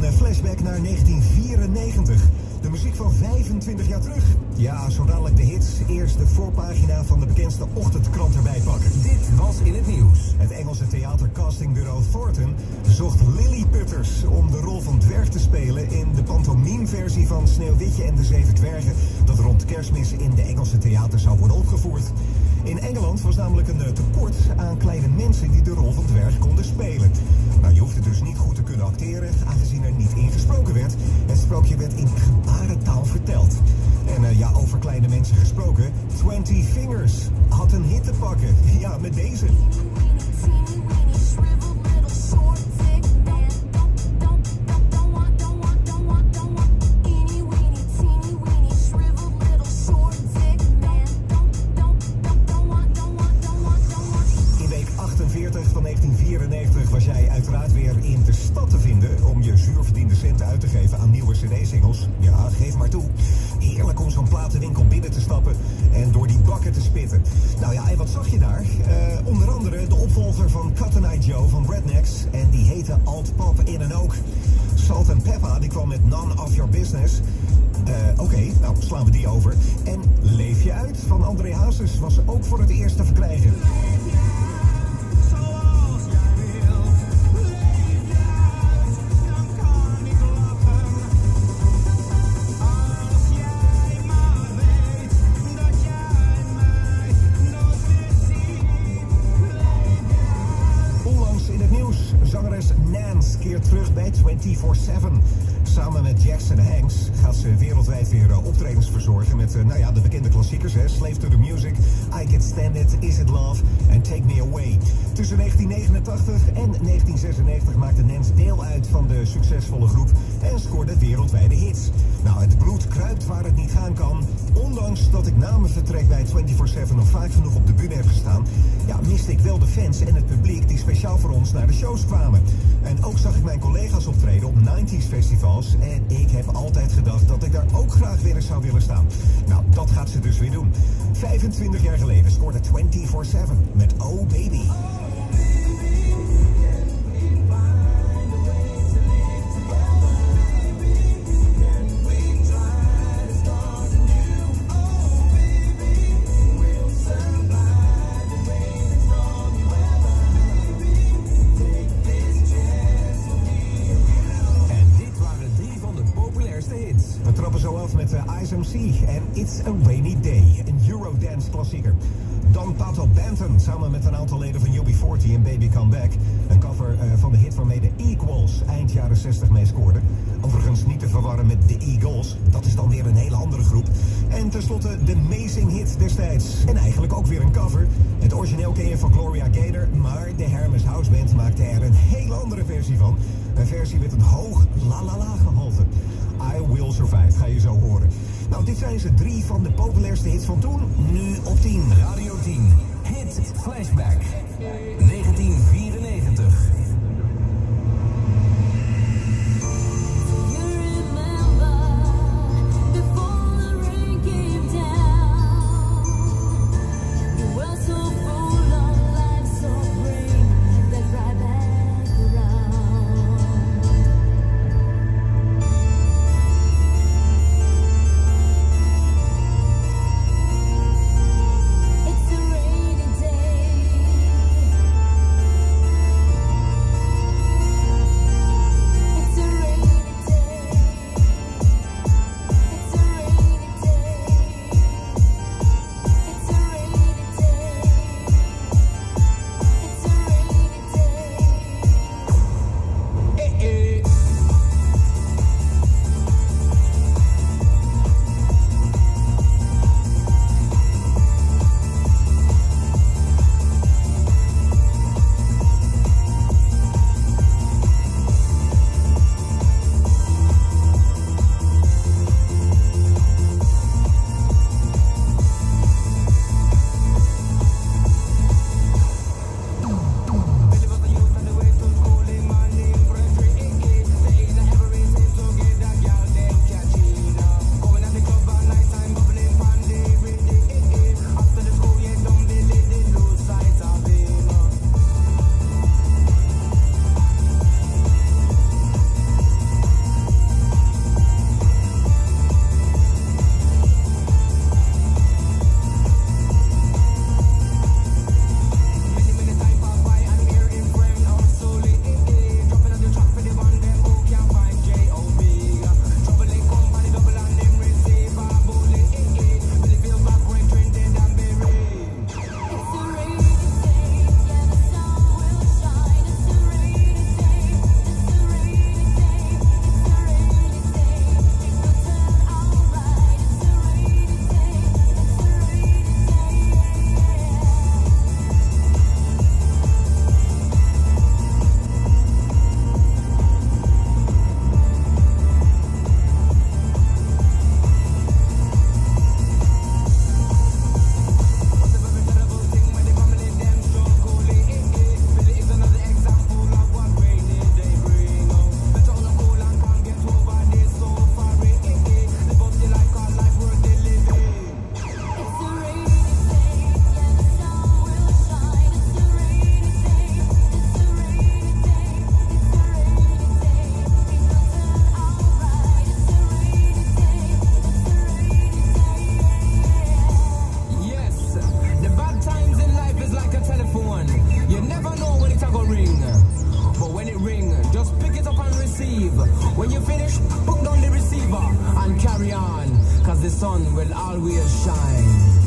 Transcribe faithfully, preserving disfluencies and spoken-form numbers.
Een flashback naar negentien vierennegentig. De muziek van vijfentwintig jaar terug. Ja, zo dadelijk de hits. Eerst de voorpagina van de bekendste ochtendkrant erbij pakken. Dit was in het nieuws. Het Engelse theatercastingbureau Thornton zocht Lilliputters om de rol van dwerg te spelen in de pantomimeversie van Sneeuwwitje en de Zeven Dwergen, dat rond Kerstmis in de Engelse theater zou worden opgevoerd. In Engeland was namelijk een tekort aan kleine mensen die de rol van dwerg konden spelen. Nou, je hoeft het dus niet goed te kunnen acteren, aangezien er niet in gesproken werd. Het sprookje werd in gebarentaal verteld. En uh, ja, over kleine mensen gesproken, Twenty Fingers had een hit te pakken. Ja, met deze. Van negentien vierennegentig was jij uiteraard weer in de stad te vinden om je zuurverdiende centen uit te geven aan nieuwe cd-singles. Ja, geef maar toe. Heerlijk om zo'n platenwinkel binnen te stappen en door die bakken te spitten. Nou ja, en wat zag je daar? Uh, onder andere de opvolger van Cotton Eye Joe van Rednecks en die heette Alt Pop in en ook. Salt and Peppa, die kwam met None of Your Business. Uh, Oké, okay, nou slaan we die over. En Leef je uit van André Hazes was ook voor het eerst te verkrijgen. Zangeres Nance keert terug bij vierentwintig zeven. Samen met Jackson Hanks gaat ze wereldwijd weer uh, optredens verzorgen met uh, nou ja, de bekende klassiekers. Hè? Slave to the Music, I Can't Stand It, Is It Love en Take Me Away. Tussen negentien negenentachtig en negentien zesennegentig maakte Nance deel uit van de succesvolle groep en scoorde wereldwijde hits. Nou, het bloed kruipt waar het niet gaan kan. Ondanks dat ik na mijn vertrek bij vierentwintig zeven nog vaak genoeg op de bühne heb gestaan, ja, miste ik wel de fans en het publiek die speciaal voor ons naar de shows kwamen. En ook zag ik mijn collega's optreden op nineties festivals en ik heb altijd gedacht dat ik daar ook graag weer eens zou willen staan. Nou, dat gaat ze dus weer doen. vijfentwintig jaar geleden scoorde vierentwintig zeven met Oh Baby. We trappen zo af met uh, Ice M C en It's a Rainy Day, een Eurodance klassieker. Dan Pato Banton samen met een aantal leden van U B veertig en Baby Come Back. Een cover uh, van de hit waarmee de Equals eind jaren zestig mee scoorden. Overigens niet te verwarren met de Eagles, dat is dan weer een hele andere groep. En tenslotte de Amazing Hit destijds. En eigenlijk ook weer een cover. Het origineel ken je van Gloria Gaynor, maar de Hermes House Band maakte er een hele andere versie van. Een versie met een hoog la-la-la gehalte. I Will Survive, ga je zo horen. Nou, dit zijn ze drie van de populairste hits van toen. Nu op tien. Radio tien. Hit Flashback. negentien vierennegentig. It's a rainy day. believe. When you finish, put down the receiver and carry on, cause the sun will always shine.